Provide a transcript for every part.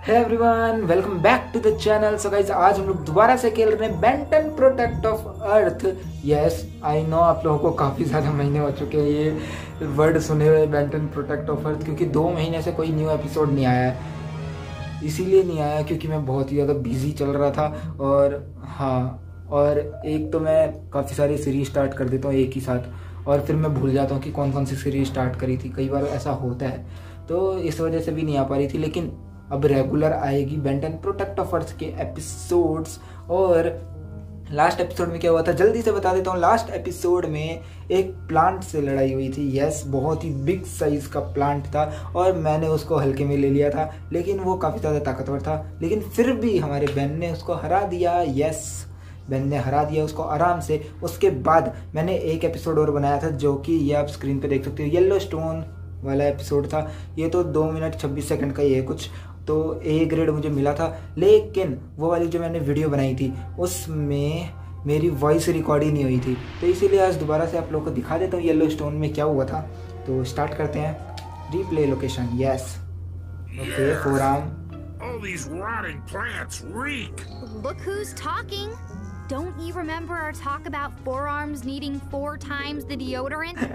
Hey everyone, welcome back to the channel. So guys, आज हम लोग दोबारा से खेल रहे हैं Ben Ten protector of earth. Yes I know, आप लोगों को काफ़ी ज़्यादा महीने हो चुके हैं ये वर्ड सुने हुए, बेंटन प्रोटेक्ट ऑफ अर्थ, क्योंकि 2 महीने से कोई न्यू एपिसोड नहीं आया है। इसीलिए नहीं आया क्योंकि मैं बहुत ही ज़्यादा बिजी चल रहा था। और हाँ, और एक तो मैं काफ़ी सारी सीरीज स्टार्ट कर देता हूँ एक ही साथ, और फिर मैं भूल जाता हूँ कि कौन कौन सी सीरीज स्टार्ट करी थी। कई बार ऐसा होता है, तो इस वजह से भी नहीं आ पा रही थी। लेकिन अब रेगुलर आएगी बेंटन प्रोटेक्ट ऑफ अर्थ के एपिसोड्स। और लास्ट एपिसोड में क्या हुआ था जल्दी से बता देता हूँ। लास्ट एपिसोड में एक प्लांट से लड़ाई हुई थी। यस, बहुत ही बिग साइज का प्लांट था और मैंने उसको हल्के में ले लिया था, लेकिन वो काफ़ी ज़्यादा ताकतवर था। लेकिन फिर भी हमारे बेन ने उसको हरा दिया। यस, बेन ने हरा दिया उसको आराम से। उसके बाद मैंने एक एपिसोड और बनाया था, जो कि ये आप स्क्रीन पे देख सकते हो, येलो स्टोन वाला एपिसोड था। ये तो 2 मिनट 26 सेकंड का ही है कुछ, तो A ग्रेड मुझे मिला था। लेकिन वो वाली जो मैंने वीडियो बनाई थी उसमें मेरी वॉइस रिकॉर्ड ही नहीं हुई थी, तो इसीलिए आज दोबारा से आप लोगों को दिखा देता हूँ येलो स्टोन में क्या हुआ था। तो स्टार्ट करते हैं। Replay location, yes, okay, forearm. All these rotting plants reek. Look who's talking. Don't you remember our talk about forearms needing 4 times the deodorant?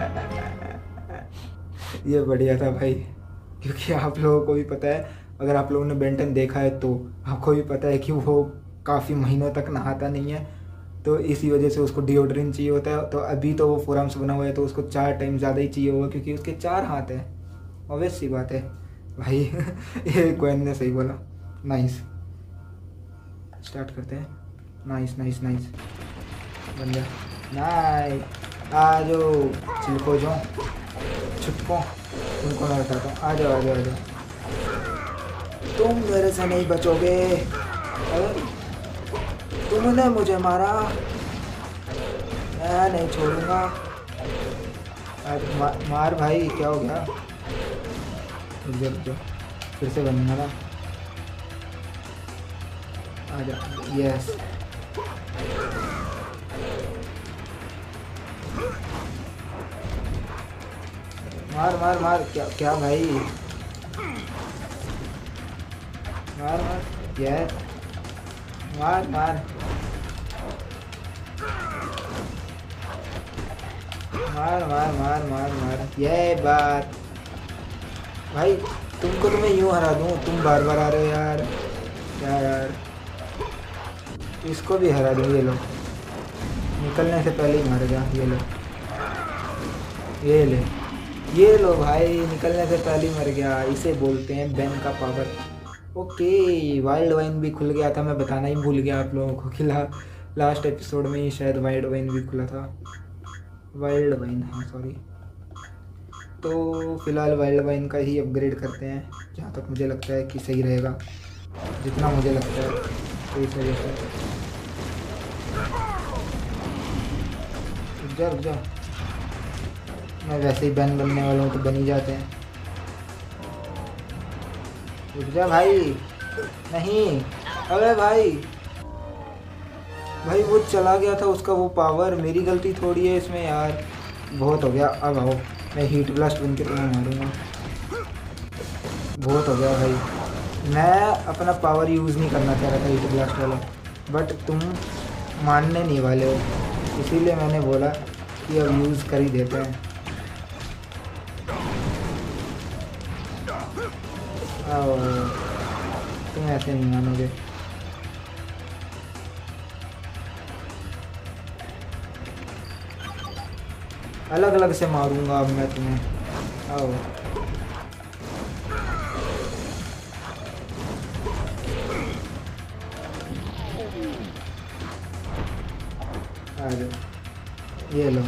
ये बढ़िया था भाई, क्योंकि आप लोगों को भी पता है, अगर आप लोगों ने बेंटन देखा है तो आपको भी पता है कि वो काफ़ी महीनों तक नहाता नहीं है, तो इसी वजह से उसको डिओड्रेंट चाहिए होता है। तो अभी तो वो फोरआर्म से बना हुआ है, तो उसको 4 टाइम ज़्यादा ही चाहिए होगा, क्योंकि उसके 4 हाथ हैं। ऑब्वियस सी बात है भाई। ये क्वेन ने सही बोला। नाइस, स्टार्ट करते हैं। नाइस नाइस नाइस, बन गया। नाइस, आ जाओ चिलको, जो छुटको उनको मैं बताता हूँ। आ जाओ आ जाओ आ जाओ, तुम मेरे से नहीं बचोगे। अरे तुमने मुझे मारा, मैं नहीं छोड़ूंगा। मार भाई, क्या हो गया? रुक जाओ, फिर से बनूंगा ना। आ जाओ, यस। मार मार मार, क्या क्या भाई, मार मार, यस, मार मार मार मार मार मार मार, ये बात भाई। तुमको तो मैं यूं हरा दूं, तुम बार बार आ रहे हो यार। क्या यार, इसको भी हरा दूं। ये लो, निकलने से पहले ही मर गया। ये लो, ये ले, ये लो भाई, निकलने से पहले ही मर गया। इसे बोलते हैं बेन का पावर। ओके, वाइल्ड वाइन भी खुल गया था, मैं बताना ही भूल गया आप लोगों को कि लास्ट एपिसोड में ही शायद वाइल्ड वाइन भी खुला था। वाइल्ड वाइन, हाँ सॉरी। तो फिलहाल वाइल्ड वाइन का ही अपग्रेड करते हैं, जहाँ तक मुझे लगता है कि सही रहेगा, जितना मुझे लगता है। तो इस वजह से रुक जा, मैं वैसे ही बैन बनने वाला हूँ, तो बन ही जाते हैं। रुक जा भाई, नहीं, अबे भाई, भाई वो चला गया था उसका वो पावर, मेरी गलती थोड़ी है इसमें यार। बहुत हो गया, अब आओ, मैं हीट ब्लास्ट बन के तुम्हें मारूंगा। बहुत हो गया भाई, मैं अपना पावर यूज़ नहीं करना चाह रहा था हीट ब्लास्ट वाला, बट तुम मानने नहीं वाले हो, इसीलिए मैंने बोला कि अब यूज़ कर ही देते हैं। आओ, तुम ऐसे नहीं मानोगे। अलग अलग से मारूंगा अब मैं तुम्हें। आओ, आ जाओ, ये लो,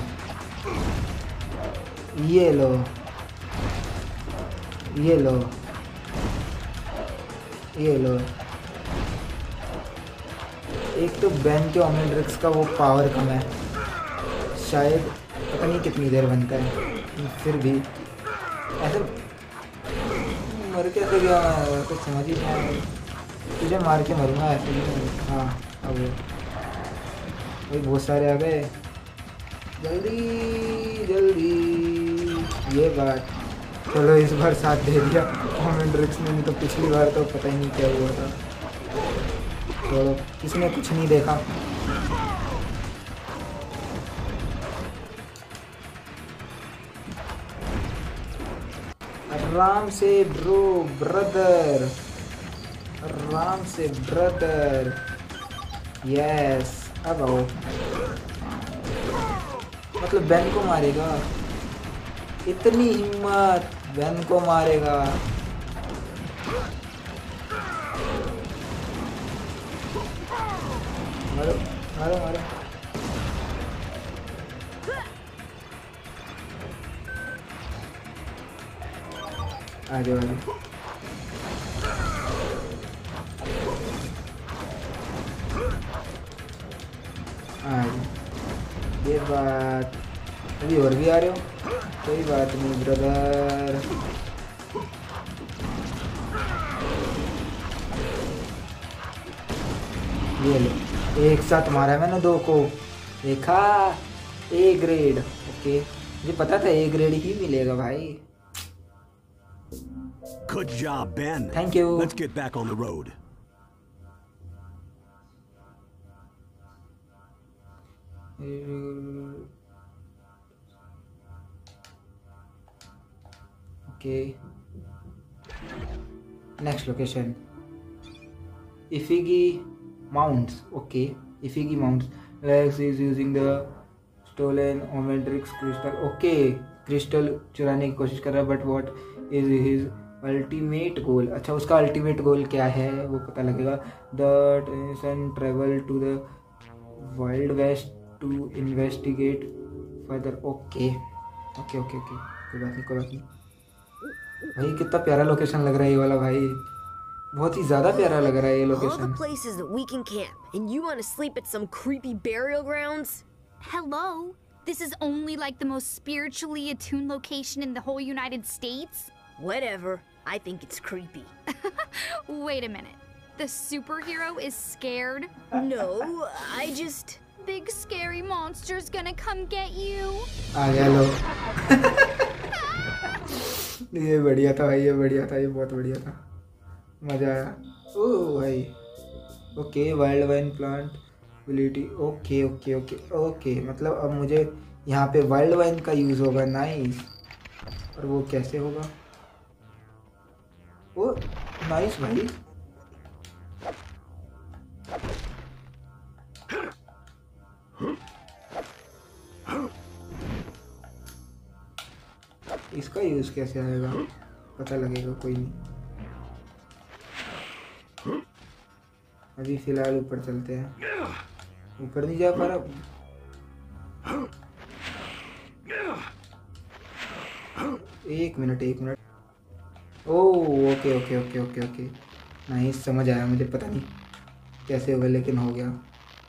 ये लो, ये लो, ये लो। एक तो बेन के ओमेड्रिक्स का वो पावर कम है, शायद पता नहीं कितनी देर बनता है, फिर भी ऐसे मर कैसे गया कुछ समझ ही नहीं आया। तुझे मार के मरूंगा ऐसे ही। हाँ, अब भाई बहुत सारे आ गए, जल्दी जल्दी। ये बात चलो इस बार साथ दे दिया कॉमेंट्रिक्स ने, नहीं तो पिछली बार तो पता ही नहीं क्या हुआ था। चलो किसने कुछ नहीं देखा। आराम से ब्रो, ब्रदर, आराम से ब्रदर। यस, अब आओ। मतलब बेन को मारेगा, इतनी हिम्मत, बेन को मारेगा। मारो मारो मारो। आ जाओ आ जाओ। ये बात, अभी और भी आ रहे हो, कोई बात नहीं ब्रदर। ये लो, एक साथ मारा है मैंने दो को, देखा। ए ग्रेड, ओके, मुझे पता था ए ग्रेड ही मिलेगा भाई। Good job, Ben. Thank you. Let's get back on the road. Okay. Next location. Ifigi Mounts. Okay. Ifigi Mounts. Rex is using the stolen Omnitrix crystal. Okay. Crystal चुराने की कोशिश कर रहा है, but what is his ultimate goal? अच्छा, उसका ultimate goal क्या है वो पता लगेगा। The Tennyson travel to the Wild West to investigate further. Okay. Okay okay okay. कोई बात नहीं कोई बात नहीं। भाई कितना प्यारा लोकेशन लग रहा है ये वाला भाई, बहुत ही ज्यादा प्यारा लग रहा है ये location. All the places that we can camp, and you want to sleep at some creepy burial grounds? Hello? This is only like the most spiritually attuned location in the whole United States? Whatever. I think it's creepy. Wait a minute. The superhero is scared? No, I just... Big scary monster's gonna come get you. आ गया लो। ये बढ़िया था भाई, ये बढ़िया था, ये बहुत बढ़िया था, मजा आया। ओह भाई, okay, wild vine plant ability. Okay okay okay okay, मतलब अब मुझे यहाँ पे वाइल्ड वाइन का यूज़ होगा। नाइस। और वो कैसे होगा? ओ नाइस भाई। इसका यूज़ कैसे आएगा पता लगेगा, कोई नहीं। अभी फिलहाल ऊपर चलते हैं। ऊपर नहीं जा पा रहा। एक मिनट एक minute. Oh okay okay okay okay okay, नहीं समझ आया मुझे, पता नहीं कैसे होगा लेकिन हो गया।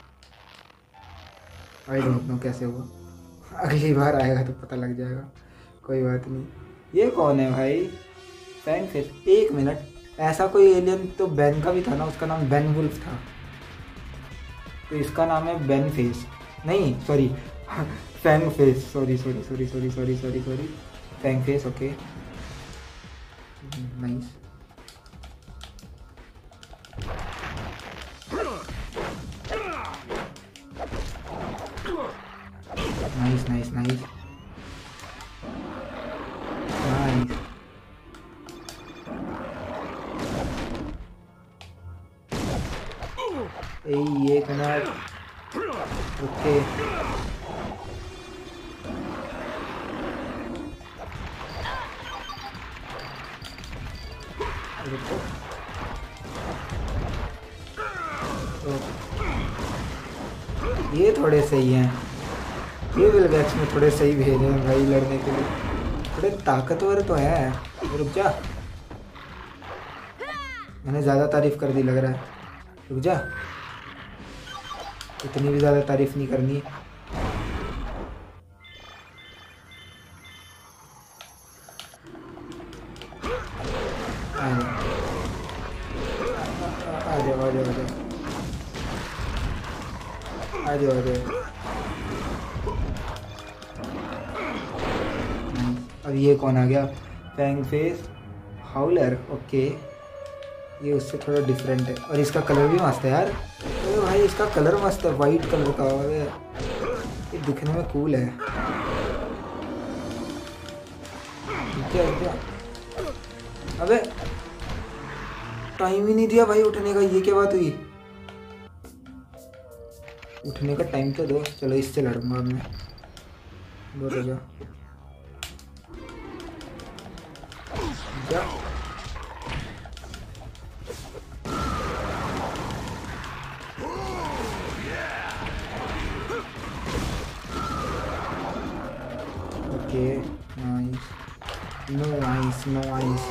आई डोंट नो कैसे होगा, अगली बार आएगा तो पता लग जाएगा, कोई बात नहीं। ये कौन है भाई? Fang face. एक मिनट, ऐसा कोई एलियन तो बेन का भी था ना, उसका नाम बेन वुल्फ था, तो इसका नाम है बेन फेस, नहीं sorry fang face, sorry sorry sorry sorry sorry sorry sorry fang face. Okay nice. Nice nice nice nice. एक मिनट, ओके ये थोड़े सही हैं, ये विलगैक्स में थोड़े सही भेजे हैं भाई लड़ने के लिए, थोड़े ताकतवर तो है। रुक जा, मैंने ज़्यादा तारीफ कर दी लग रहा है। रुक जा, इतनी भी ज़्यादा तारीफ नहीं करनी। आ जाओ आ जाओ आ जाओ आ जाओ आ जाओ। अब ये कौन आ गया? Fang face howler. ओके, ये उससे थोड़ा डिफरेंट है और इसका कलर भी मस्त है यार। अरे भाई इसका कलर मस्त है, वाइट कलर का। अरे ये दिखने में कूल है। क्या अबे टाइम ही नहीं दिया भाई उठने का, ये क्या बात हुई? उठने का टाइम तो दो। चलो इससे लड़ूंगा अब मैं। बहुत हो गया। क्या okay, nice. No ice, no ice.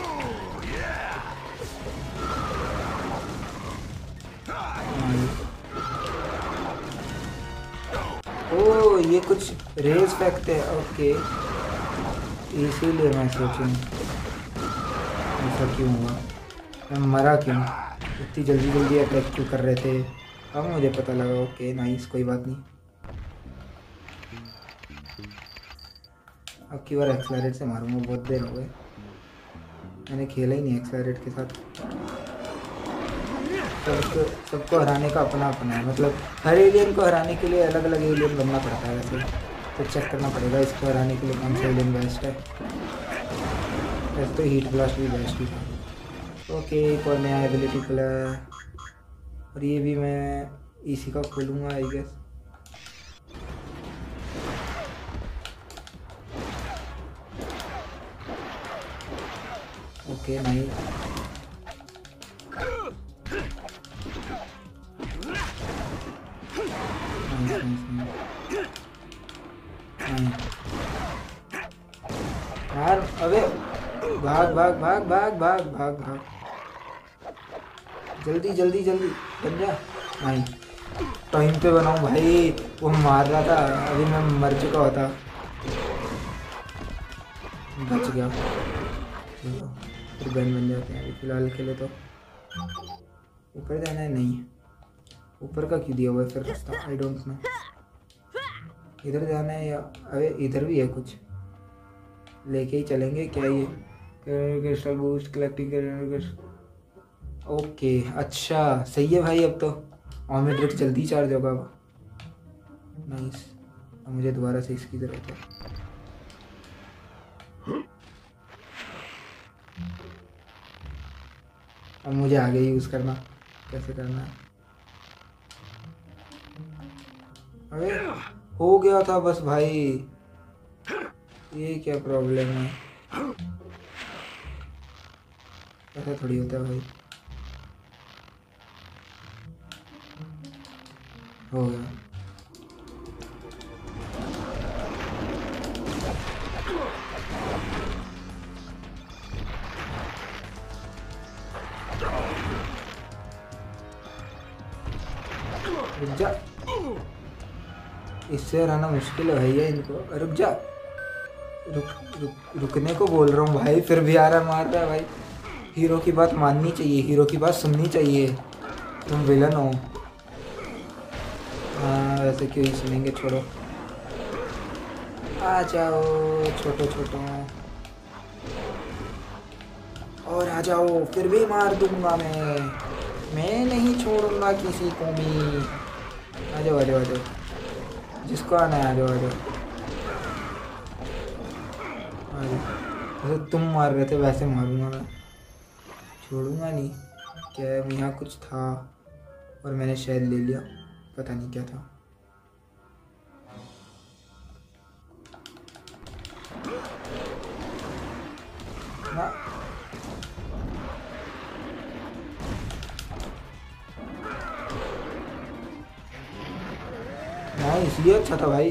ओ ये कुछ रेस फैक्ट है। ओके, इसीलिए मैं सोचूं ऐसा क्यों हुआ, मैं मरा क्यों, इतनी जल्दी जल्दी अटैक क्यों कर रहे थे। अब मुझे पता लगा। ओके नाइस, कोई बात नहीं। अब की बार एक्सलरेट से मारूंगा, बहुत देर हो गए, मैंने खेला ही नहीं एक्सलरेट के साथ। सबको हराने का अपना अपना है, मतलब हर एलियन को हराने के लिए अलग अलग एलियन बनना पड़ता है। वैसे तो चेक करना पड़ेगा इसको हराने के लिए कौन सा एलियन बेस्ट है। वैसे तो हीट ब्लास्ट भी बेस्ट ही था। ओके, एक और नया एबिलिटी कलर, और ये भी मैं इसी का खोलूँगा आई गेस। Okay nice. यार अबे भाग भाग भाग भाग भाग भाग भाग, जल्दी जल्दी जल्दी बन जा। नहीं टाइम पे बनाऊं भाई, वो मार रहा था, अभी मैं मर चुका होता। बच गया। फिर गन बन जाते हैं अभी फिलहाल के लिए। तो ऊपर जाना है? नहीं, ऊपर का क्यों दिया हुआ है फिर रास्ता? I don't know. इधर जाना है या अबे इधर भी है कुछ, लेके ही चलेंगे क्या? ये क्रिस्टल बूस्ट कलेक्टिंग। ओके अच्छा सही है भाई। अब तो ओमेड्रिक जल्दी चार्ज होगा। नाइस, अब मुझे दोबारा से इसकी जरूरत है। अब मुझे आगे यूज करना, कैसे करना है? अबे हो गया था बस भाई, ये क्या प्रॉब्लम है? ऐसा थोड़ी होता है भाई। हो गया। रुक जा, इससे रहना मुश्किल है भैया इनको। रुक जा, रुकने को बोल रहा हूँ भाई, फिर भी आ रहा मार रहा है भाई। हीरो की बात माननी चाहिए, हीरो की बात सुननी चाहिए। तुम विलन हो। हाँ वैसे क्यों ही सुनेंगे, छोड़ो। आ जाओ छोटो छोटो, और आ जाओ, फिर भी मार दूंगा मैं नहीं छोड़ूंगा किसी को भी। आ जाओ आ जाओ आ जाओ, जिसको आना है आ जाओ आ जाओ। वैसे तुम मार रहे थे वैसे मारूंगा मैं, छोड़ूंगा नहीं। क्या यहाँ कुछ था और मैंने शायद ले लिया, पता नहीं क्या था। ना इसलिए अच्छा था भाई।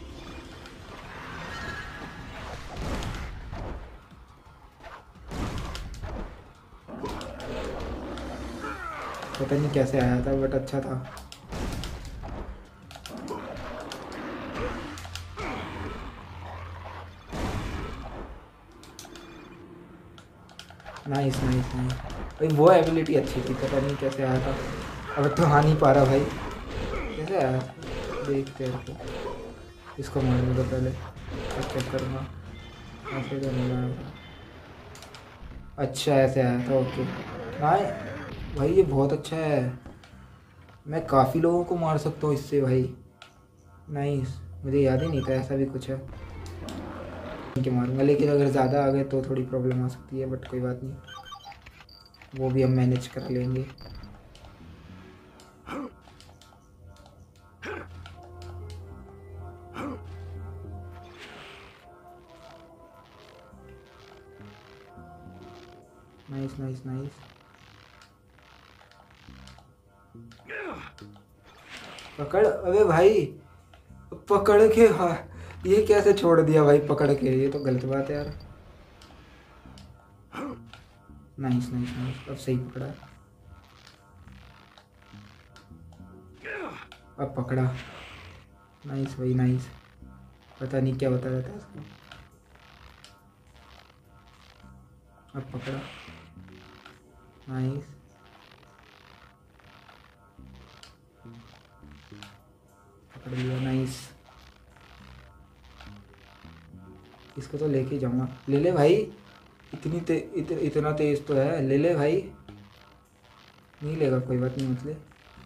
पता नहीं कैसे आया था बट अच्छा था। नाइस नाइस नाइस भाई, वो एबिलिटी अच्छी थी, पता नहीं कैसे आया था। अब तो आ नहीं पा रहा भाई, कैसे आया देखते हैं। तो इसको मारने तो पहले चेक करूँगा, ऐसे तो नहीं आया था। अच्छा ऐसे आया था, ओके। नहीं भाई ये बहुत अच्छा है, मैं काफ़ी लोगों को मार सकता हूँ इससे भाई। नाइस, मुझे याद ही नहीं था ऐसा भी कुछ है कि मारूंगा, लेकिन अगर ज़्यादा आ गए तो थोड़ी प्रॉब्लम आ सकती है, बट कोई बात नहीं, वो भी हम मैनेज कर लेंगे। Nice nice nice. पकड़, अबे भाई पकड़ के, हाँ ये कैसे छोड़ दिया भाई पकड़ के, ये तो गलत बात है यार। नाइस नाइस नाइस, अब सही पकड़ा, अब पकड़ा। नाइस भाई नाइस, पता नहीं क्या होता रहता है इसको। अब पकड़ा, नाइस। पकड़ लिया, नाइस। इसको तो लेके जाऊंगा, ले ले भाई, इतना तेज तो है, ले ले भाई। नहीं लेगा, कोई बात नहीं, मतलब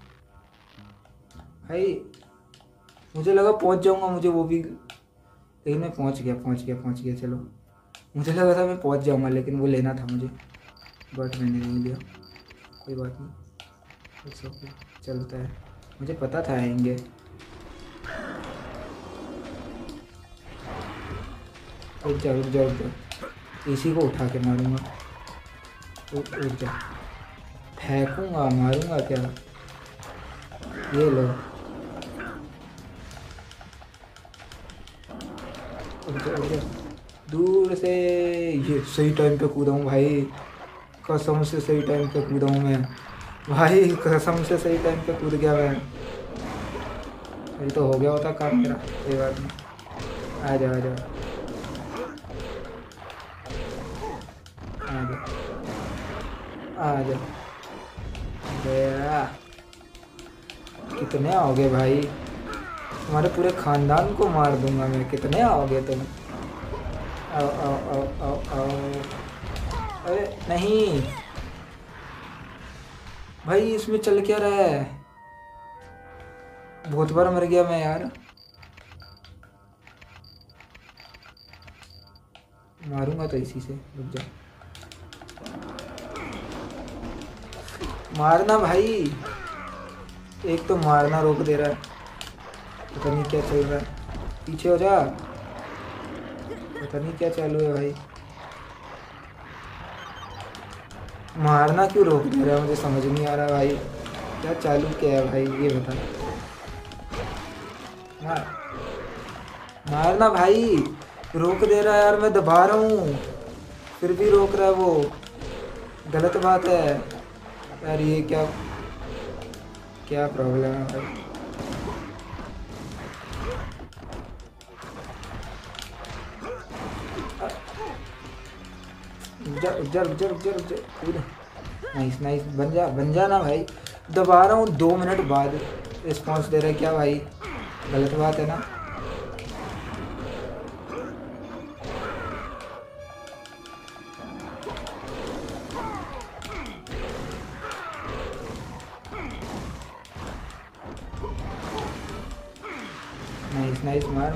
भाई मुझे लगा पहुंच जाऊंगा, मुझे वो भी, लेकिन मैं पहुंच गया। चलो, मुझे लगा था मैं पहुंच जाऊंगा, लेकिन वो लेना था मुझे, बट मैंने नहीं लिया। कोई बात नहीं, इट्स ओके, चलता है, मुझे पता था आएंगे। रुक जा, इसी को उठा के मारूंगा। रुक जा, फेंकूंगा, मारूंगा क्या, ये लो। रुक जा, दूर से। ये सही टाइम पे कूदा हूँ भाई, कसम से सही टाइम पे कूदा हूँ मैं भाई, कसम से सही टाइम पे कूद गया मैं। ये तो हो गया होता काम मेरा, कोई बात नहीं। आ जा गया। कितने आओगे भाई, तुम्हारे पूरे खानदान को मार दूंगा मैं, कितने आओगे तुम। आओ आओ आओ आओ आओ, अरे नहीं भाई, इसमें चल क्या रहा है, बहुत बार मर गया मैं यार। मारूंगा तो इसी से, रुक जा, मारना भाई, एक तो मारना रोक दे रहा है, पता नहीं क्या चल रहा है। पीछे हो जा, पता नहीं क्या चालू है भाई, मारना क्यों रोक दे रहा है, मुझे समझ नहीं आ रहा भाई, क्या चालू क्या है भाई, ये बता। मारना भाई, रोक दे रहा है यार, मैं दबा रहा हूँ फिर भी रोक रहा है वो, गलत बात है यार, ये क्या प्रॉब्लम है भाई। नाइस नाइस, बन जा ना भाई, दबा रहा हूँ 2 मिनट बाद रिस्पॉन्स दे रहा है, क्या भाई गलत बात है ना। नाइस नाइस, मार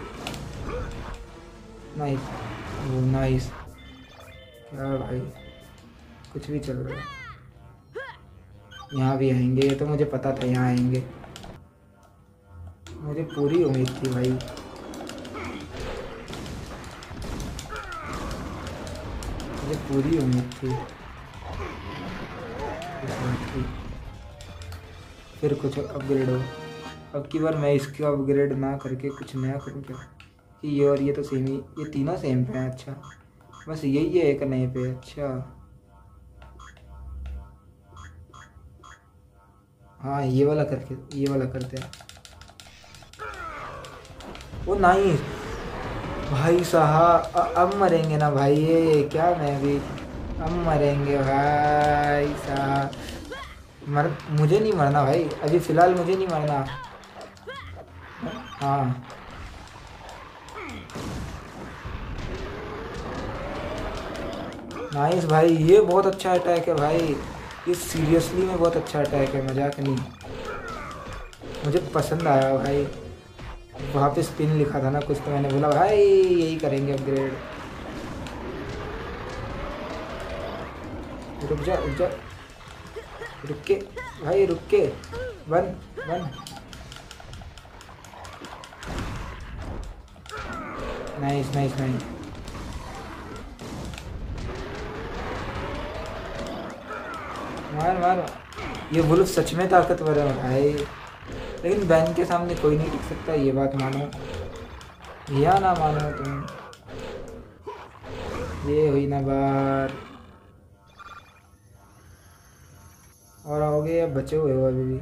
नाइस, वो नाइस, क्या भाई कुछ भी चल रहा है। यहाँ भी आएंगे, ये तो मुझे पता था यहाँ आएंगे, मुझे पूरी उम्मीद थी भाई। मुझे पूरी उम्मीद थी इस बात की। फिर कुछ अपग्रेड हो, अब की बार मैं इसका अपग्रेड ना करके कुछ नया करूँ क्या, कि ये और ये तो सेम ही, ये तीनों सेम पे हैं। अच्छा बस यही है एक नए पे, अच्छा हाँ ये वाला करते हैं। वो नहीं भाई साहब, अब मरेंगे ना भाई, ये क्या, मैं भी अब मरेंगे भाई साहब। मुझे नहीं मरना भाई, अभी फ़िलहाल मुझे नहीं मरना। हाँ नाइस भाई, ये बहुत अच्छा अटैक है भाई, ये सीरियसली में बहुत अच्छा अटैक है, मजाक नहीं, मुझे पसंद आया भाई। वहाँ पे स्पिन लिखा था ना कुछ, तो मैंने बोला भाई यही करेंगे अपग्रेड। रुक जा रुक के भाई, रुक के, one one. Nice nice nice. मार मार, ये वुल्फ सच में ताकतवर है भाई, लेकिन बैन के सामने कोई नहीं टिक सकता, ये बात मानो या ना मानो तुम। ये हुई ना बार, और आओगे या बचे हुए हो अभी भी?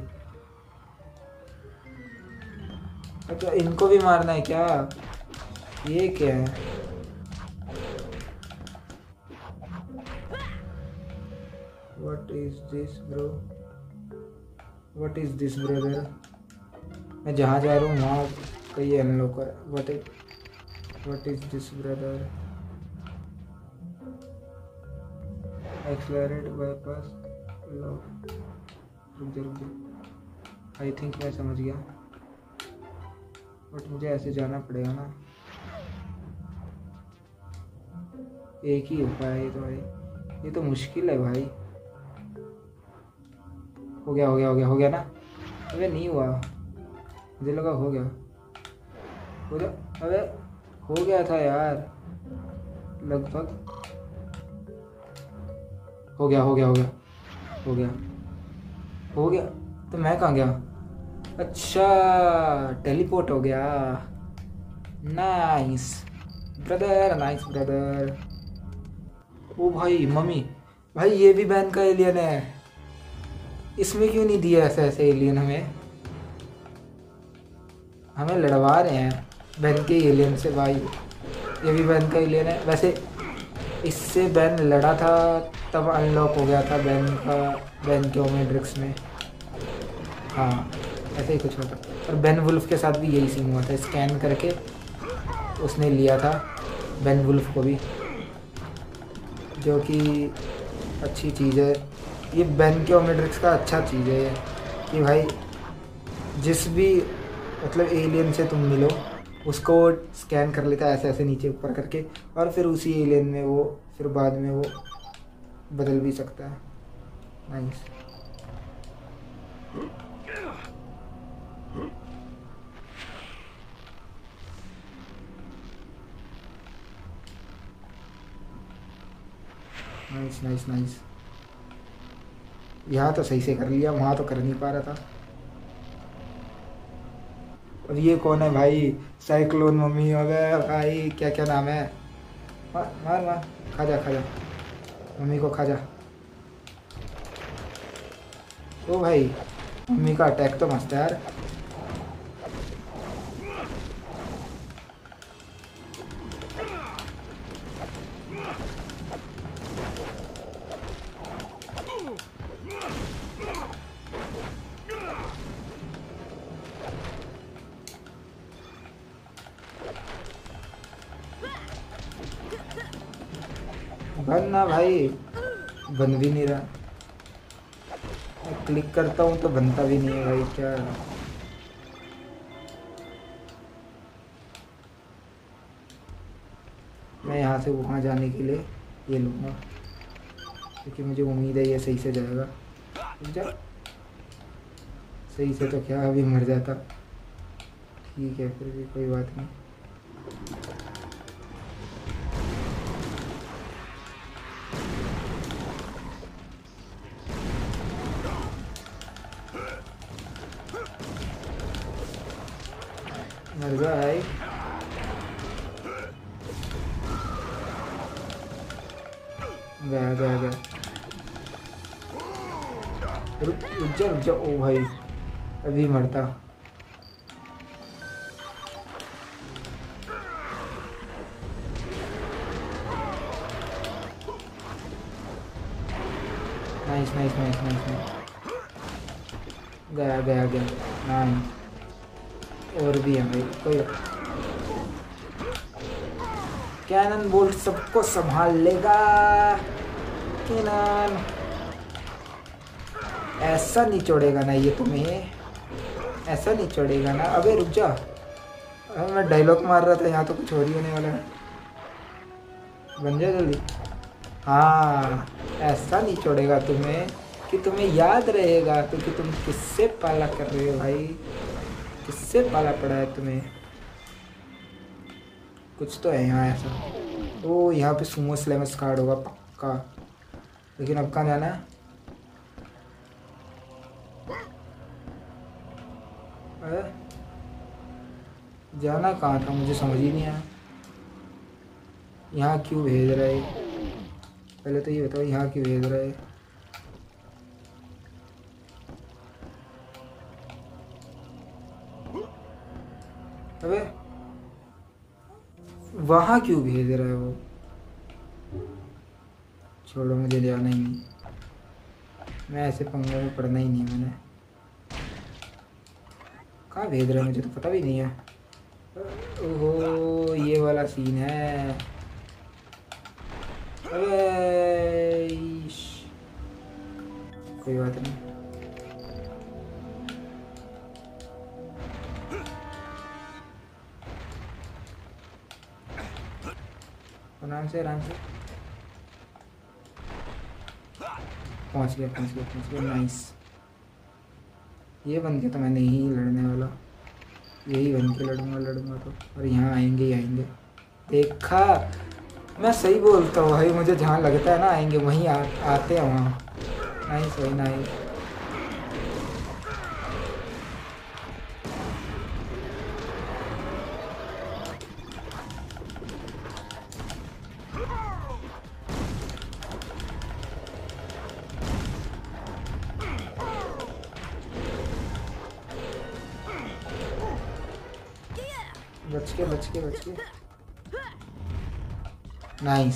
अच्छा इनको भी मारना है क्या? ये क्या है? What is this bro? What is this brother? मैं जहाँ जा रहा हूँ वहाँ कहीं अनलॉक कर। What is this brother? Accelerate bypass lock। रुक जा। I think मैं समझ गया, बट मुझे ऐसे जाना पड़ेगा ना। एक ही उपाय है तो भाई, ये तो मुश्किल है भाई। हो गया ना? अबे नहीं हुआ, मुझे लगा हो गया। अबे हो गया था यार, लगभग हो गया। तो मैं कहाँ गया? अच्छा टेलीपोर्ट हो गया। Nice brother. ओ भाई मम्मी भाई, ये भी बैन का एलियन है, इसमें क्यों नहीं दिया ऐसे एलियन? हमें लड़वा रहे हैं बैन के एलियन से भाई। ये भी बैन का एलियन है, वैसे इससे बैन लड़ा था तब अनलॉक हो गया था बैन के ओमेड्रिक्स में। हाँ ऐसे ही कुछ होता, और बैन वुल्फ के साथ भी यही सीन हुआ था, स्कैन करके उसने लिया था बैन वुल्फ को भी, जो कि अच्छी चीज़ है। ये बैन के ओमेड्रिक्स का अच्छा चीज़ है ये, कि भाई जिस भी मतलब एलियन से तुम मिलो उसको स्कैन कर लेता है ऐसे नीचे ऊपर करके, और फिर उसी एलियन में वो फिर बाद में वो बदल भी सकता है। नाइस। नाइस। यहाँ तो सही से कर लिया, वहाँ तो कर नहीं पा रहा था। और ये कौन है भाई? साइक्लोन मम्मी हो गया भाई, क्या नाम है? मार खा जा मम्मी को खा जा। ओ भाई मम्मी का अटैक तो मस्त है यार। बन ना भाई, बन भी नहीं रहा। मैं क्लिक करता हूँ तो बनता भी नहीं है भाई, क्या? मैं यहाँ से वहाँ जाने के लिए ये लूँगा, क्योंकि मुझे उम्मीद है ये सही से जाएगा। सही से तो क्या, अभी मर जाता। ठीक है फिर भी कोई बात नहीं। मर गया भाई। गया। रुक जा। ओ भाई अभी मरता। नाइस। गया। नाइस। और भी है भाई, कोई कैनन बोल्ट सबको संभाल लेगा। किनान ऐसा नहीं छोड़ेगा ना ये तुम्हें, ऐसा नहीं छोड़ेगा ना। अबे रुक जा, अबे मैं डायलॉग मार रहा था, यहाँ तो कुछ हो रही होने वाला है। बन जा जल्दी। हाँ ऐसा नहीं छोड़ेगा तुम्हें कि तुम्हें याद रहेगा क्योंकि तुम किससे पाला कर रहे हो भाई, किससे पाला पड़ा है तुम्हें। कुछ तो है यहाँ ऐसा। ओ यहाँ पे सुमो स्लैमर्स कार्ड होगा पक्का, लेकिन अब कहाँ जाना है? अरे जाना कहाँ था मुझे समझ ही नहीं आया। यहाँ क्यों भेज रहा है? पहले तो ये बताओ यहाँ क्यों भेज रहा है? अबे वहाँ क्यों भेज रहा है वो? छोड़ो मुझे जाना ही नहीं, मैं ऐसे पंगों में पढ़ना ही नहीं। मैंने कहाँ भेज रहा है मुझे तो पता भी नहीं है। ओहो ये वाला सीन है। अबे कोई बात नहीं। आराम से आराम से पहुंच गया। नाइस। ये बन के तो मैं नहीं लड़ने वाला, यही बन के लड़ूंगा तो। और यहाँ आएंगे ही आएंगे। देखा मैं सही बोलता हूँ भाई, मुझे जहाँ लगता है ना आएंगे वहीं आते हैं वहाँ। नाइस भाई नाइस। बच के नाइस।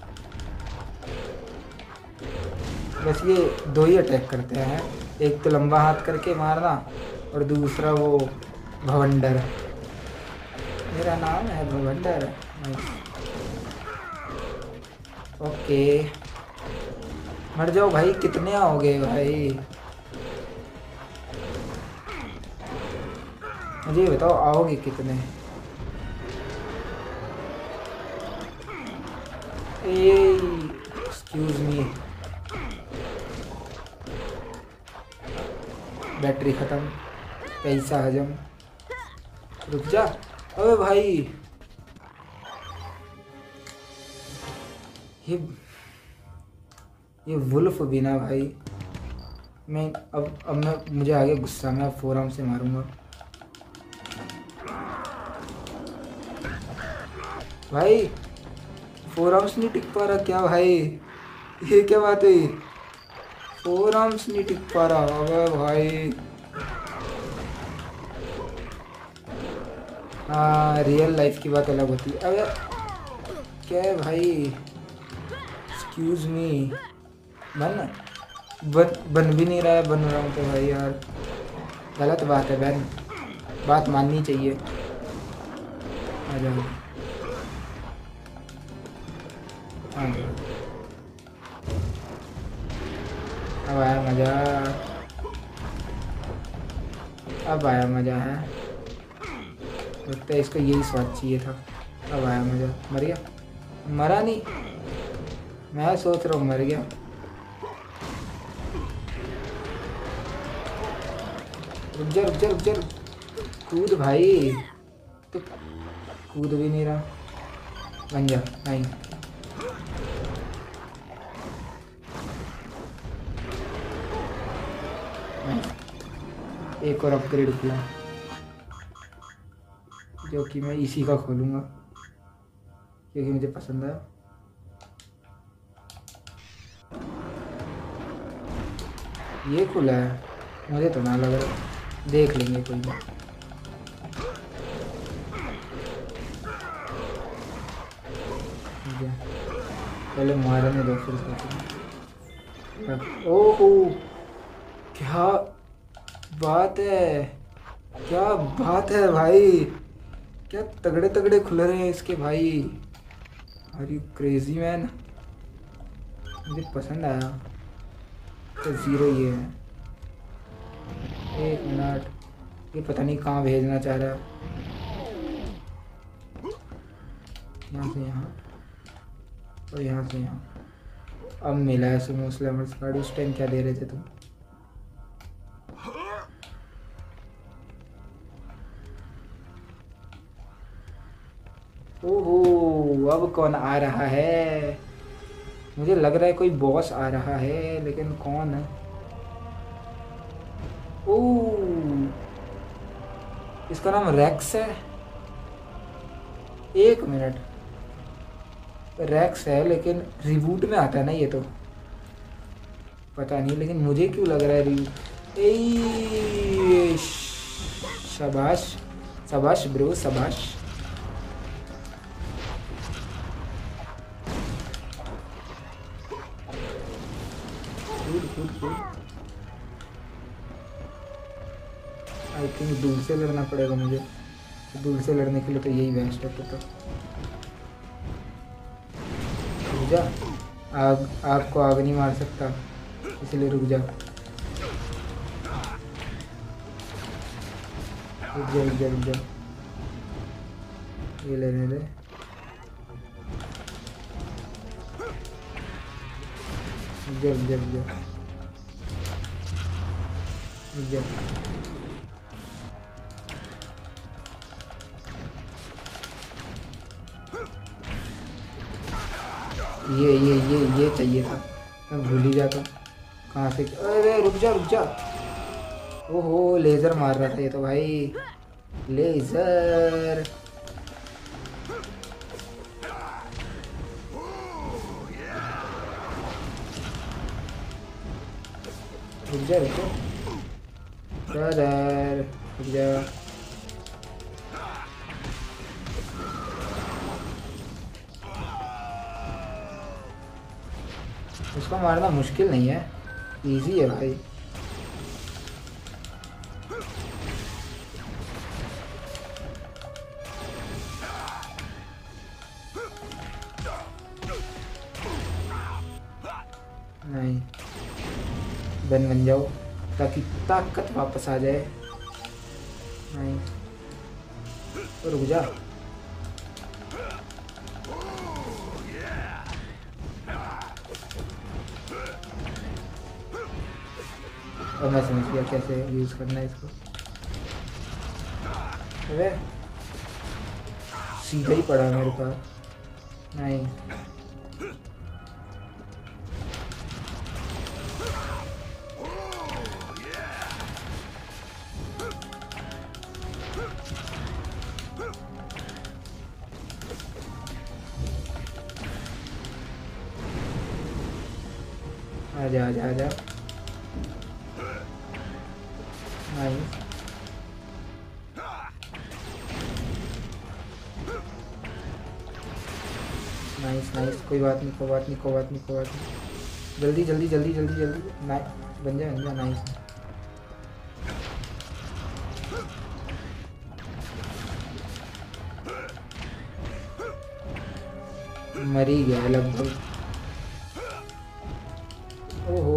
बस ये दो ही अटैक करते हैं, एक तो लंबा हाथ करके मारना और दूसरा वो भवंडर। मेरा नाम है भवंडर। नाइस। ओके मर जाओ भाई, कितने आओगे भाई मुझे बताओ, आओगे कितने? एक्सक्यूज मी, बैटरी खत्म, पैसा हजम। रुक जा। अबे भाई ये वुल्फ भी ना भाई। मैं अब मुझे आगे गुस्सा में फोरम से मारूंगा भाई। फोर आर्म्स नहीं टिक पा रहा क्या भाई? ये क्या बात है? फोर आर्म्स नहीं टिक पा रहा। अबे भाई हाँ रियल लाइफ की बात अलग होती है। अबे क्या है भाई? Excuse me. बन भी नहीं रहा है, बन रहा हूँ तो भाई यार गलत बात है बहन, बात माननी चाहिए। आ जाओ। अब आया मजा, अब आया मजा है। लगता है इसको यही स्वाद चाहिए था। अब आया मजा। मर गया? मरा नहीं, मैं सोच रहा हूँ मर गया। रुक जा। कूद भाई, तो कूद भी नहीं रहा। बन जा। नहीं एक और अपग्रेड खुला जो कि मैं इसी का खोलूँगा क्योंकि मुझे पसंद है। ये खुला है, मुझे तो ना लग रहा, देख लेंगे कोई नहीं। पहले मारने दो फिर सोचेंगे। ओहो क्या बात है, क्या बात है भाई, क्या तगड़े तगड़े खुल रहे हैं इसके भाई। Are you crazy man? मुझे पसंद आया। तो 0 ये है। 1 मिनट, ये पता नहीं कहाँ भेजना चाह रहा है। यहाँ से यहाँ और यहाँ से यहाँ। अब मिला है सुमो स्लैमर्स कार्ड। उस टाइम क्या दे रहे थे तुम? ओहो, अब कौन आ रहा है? मुझे लग रहा है कोई बॉस आ रहा है, लेकिन कौन है? ओह, इसका नाम रैक्स है। 1 मिनट, रैक्स है लेकिन रिबूट में आता है ना ये तो? पता नहीं, लेकिन मुझे क्यों लग रहा है रिबूट। ए शाबाश शाबाश ब्रो, शाबाश। आई थिंक दूर से लड़ना पड़ेगा मुझे। दूर से लड़ने के लिए तो यही बेस्ट है। तो रुक जा, आग को आग नहीं मार सकता, इसलिए रुक जा। रुक जा। ये लेने दे। रुक जा। ये चाहिए था, मैं भूल ही जाता। कहाँ से? अरे रुक जा। ओहो, लेज़र मार रहा था ये तो भाई। लेज़र। रुक जा ब्रदर, रुक जा। उसको मारना मुश्किल नहीं है, इजी है भाई। नहीं, बन जाओ ताकि ताकत वापस आ जाए। नहीं तो रुक जा। और मैं समझ गया कैसे यूज़ करना है इसको। अरे सीधा ही पड़ा मेरे पास। नहीं, आजा। नाइस। कोई बात नहीं। जल्दी। बन जा। नाइस। मर ही गया लगभग। ओहो,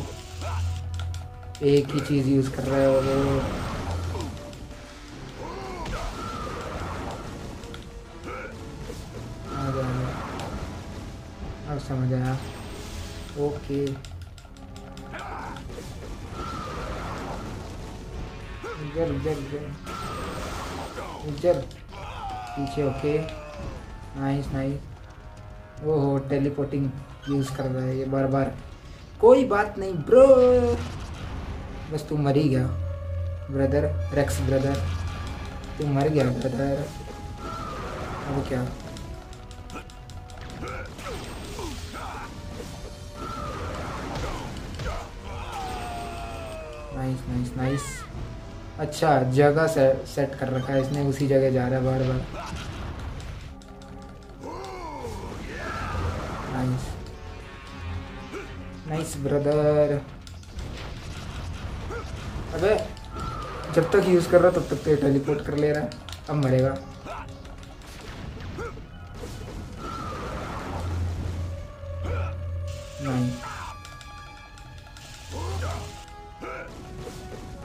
एक ही चीज यूज कर रहा है वो। अब समझ आया। ओके, रुक पीछे। Okay, nice. ओहो, टेलीपोर्टिंग यूज कर रहा है ये बार। कोई बात नहीं ब्रो, बस तू मर ही गया ब्रदर। रेक्स ब्रदर, तू मर गया ब्रदर। अब क्या? नाइस। अच्छा, जगह सेट कर रखा है इसने, उसी जगह जा रहा है बार। Nice brother. अबे जब तक यूज कर रहा तब तक तो टेलीपोर्ट कर ले रहा है। अब मरेगा। नाइस।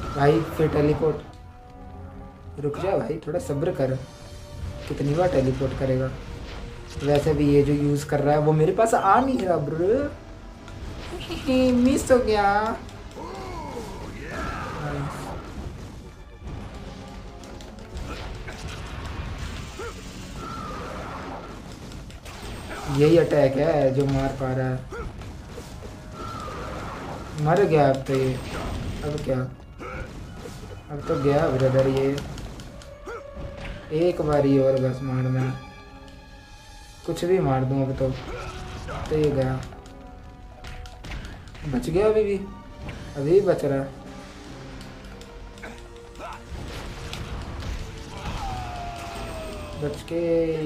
भाई फिर टेलीपोर्ट, रुक जा भाई, थोड़ा सब्र कर, कितनी बार टेलीपोर्ट करेगा। वैसे भी ये जो यूज कर रहा है वो मेरे पास आ नहीं रहा ब्रो, मिस हो गया। यही अटैक है जो मार पा रहा है। मर गया अब तो ये, अब क्या, अब तो गया ब्रदर ये। एक बारी और बस मारना, कुछ भी मार दूं अब तो ये गया। बच गया अभी भी बच रहा है। बच के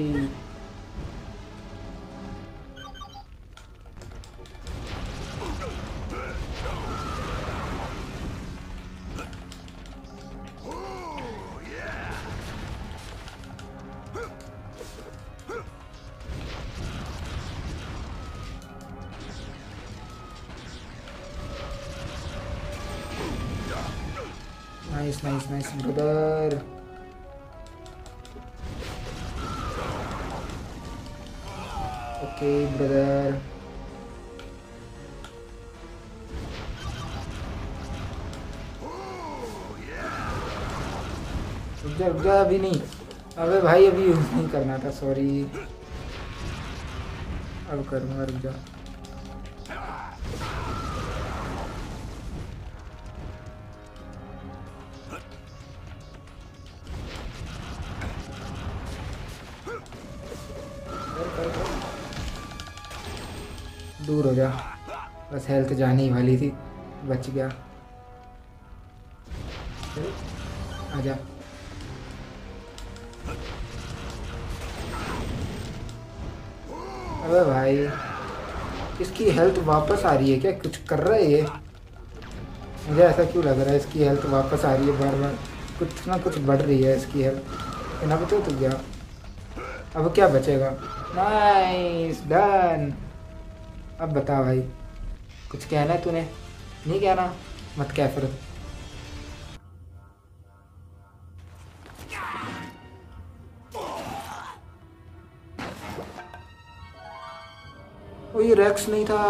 नाइस ब्रदर। ओके ब्रदर, रुक जा अभी नहीं। अबे भाई अभी यूज नहीं करना था, सॉरी। अब करूँगा, रुक जा। दूर हो जा, बस हेल्थ जाने ही वाली थी, बच गया। आजा। अबे भाई इसकी हेल्थ वापस आ रही है क्या, कुछ कर रहा है ये? मुझे ऐसा क्यों लग रहा है इसकी हेल्थ वापस आ रही है बार बार, कुछ ना कुछ बढ़ रही है इसकी हेल्थ। अब तो गया, अब क्या बचेगा? Nice done. अब बता भाई, कुछ कहना है तूने? नहीं कहना, मत कह फिर। ओ ये रेक्स नहीं था।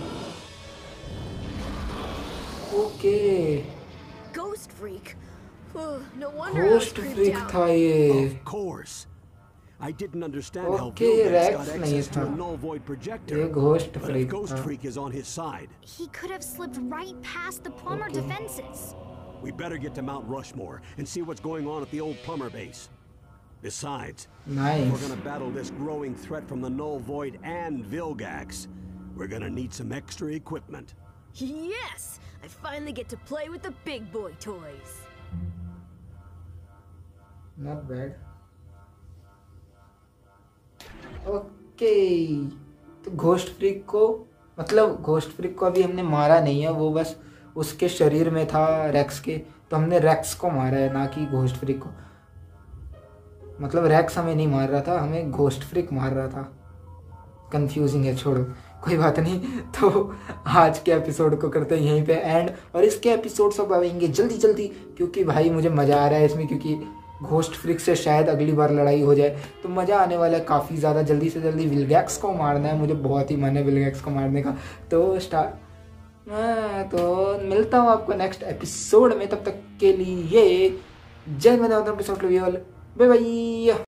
Okay Ghost freak. No wonder I was ghost creeped freak out. था ये। Of course. I didn't understand how Okay, Vilgax Rex got नहीं access to a था। null void projector. ये ghost But if freak Ghost था। Freak is on his side, He could have slipped right past the plumber Okay. defenses. we better get to Mount Rushmore and see what's going on at the old plumber base. Besides, if we're nice. gonna battle this growing threat from the null void and Vilgax, we're gonna need some extra equipment. Yes! I finally get to play with the big boy toys. Not bad. Okay तो ghost freak को, मतलब ghost freak को अभी हमने मारा नहीं है, वो बस उसके शरीर में था रेक्स के, तो हमने रेक्स को मारा है, ना कि घोस्ट फ्रीक को। मतलब रेक्स हमें नहीं मार रहा था, हमें घोस्ट फ्रीक मार रहा था। कंफ्यूजिंग है, छोड़ो, कोई बात नहीं। तो आज के एपिसोड को करते हैं यहीं पे एंड, और इसके एपिसोड्स अब आएंगे जल्दी जल्दी, क्योंकि भाई मुझे मज़ा आ रहा है इसमें, क्योंकि घोस्ट फ्रिक से शायद अगली बार लड़ाई हो जाए तो मज़ा आने वाला है काफ़ी ज़्यादा। जल्दी से जल्दी विलगैक्स को मारना है, मुझे बहुत ही मन है विलगैक्स को मारने का। तो तो मिलता हूँ आपको नेक्स्ट एपिसोड में, तब तक के लिए जय हिंद, बाय बाय।